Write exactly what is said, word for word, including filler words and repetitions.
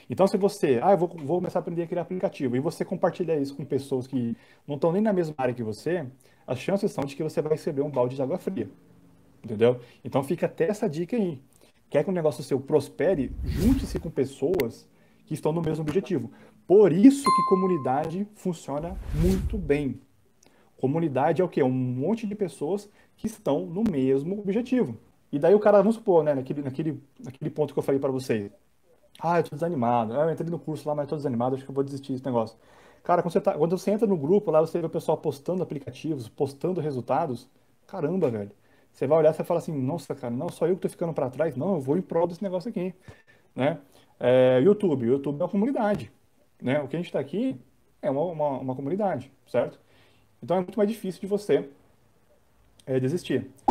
Então, se você, ah, eu vou, vou começar a aprender a criar aplicativo, e você compartilha isso com pessoas que não estão nem na mesma área que você, as chances são de que você vai receber um balde de água fria, entendeu? Então, fica até essa dica aí. Quer que o negócio seu prospere? Junte-se com pessoas que estão no mesmo objetivo. Por isso que comunidade funciona muito bem. Comunidade é o quê? Um monte de pessoas que estão no mesmo objetivo. E daí o cara, vamos supor, né, naquele, naquele, naquele ponto que eu falei para vocês. Ah, eu tô desanimado. Ah, eu entrei no curso lá, mas tô desanimado, acho que eu vou desistir desse negócio. Cara, quando você, tá, quando você entra no grupo lá, você vê o pessoal postando aplicativos, postando resultados. Caramba, velho. Você vai olhar e você fala assim, nossa, cara, não só eu que tô ficando para trás, não, eu vou em prol desse negócio aqui, né? É, YouTube, o YouTube é uma comunidade, né? O que a gente está aqui é uma, uma, uma comunidade, certo? Então é muito mais difícil de você é, desistir.